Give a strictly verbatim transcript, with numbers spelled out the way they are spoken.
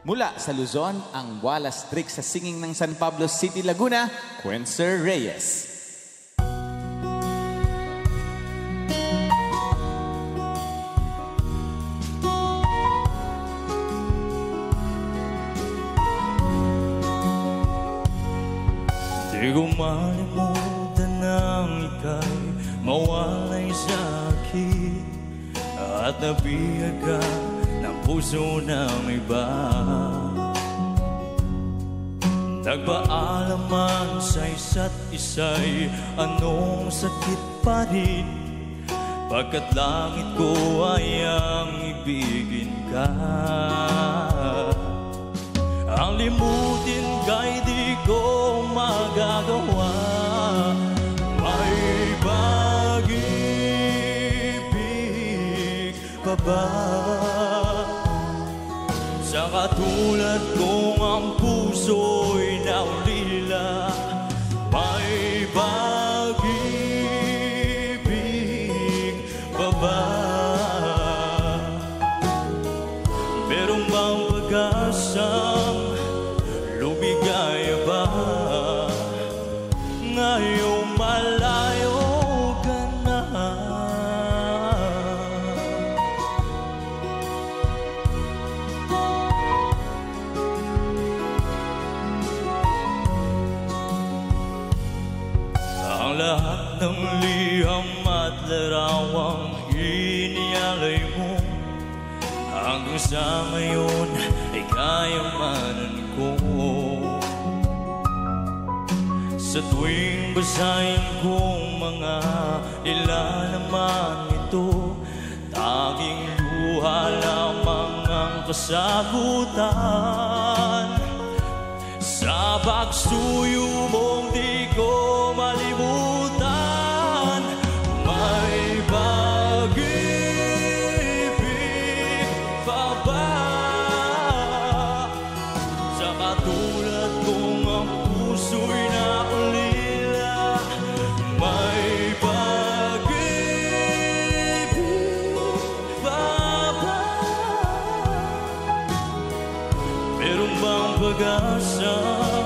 Mula sa Luzon, ang Wallace Trick sa singing ng San Pablo City, Laguna, Quencer Reyes. Di ko malimutan nang ika'y mawalay sa akin at nabihag ka ng puso ng iba. Nagpaalaman sa isa't isa'y anong sakit pa rin, pagkat langit ko ay ang ibigin ka. Ang limutin ka'y di ko magagawa. May pag-ibig pa ba sa katulad kong ang puso'y naulila? May pag-ibig pa ba? Merong bang pag-asang lumigaya ba ngayong malayo ka na? Ang lahat ng liham at larawang inialay mo, hanggang sa ngayon ay kayamanan ko. Sa tuwing basahin kong mga ilalaman ito, tanging luha lamang ang kasagutan. Sa pagsuyo mong di ko malimutan, may pag-ibig pa ba sa katulad kong ang puso'y naulila? May pag-ibig pa ba? Meron bang pag-asa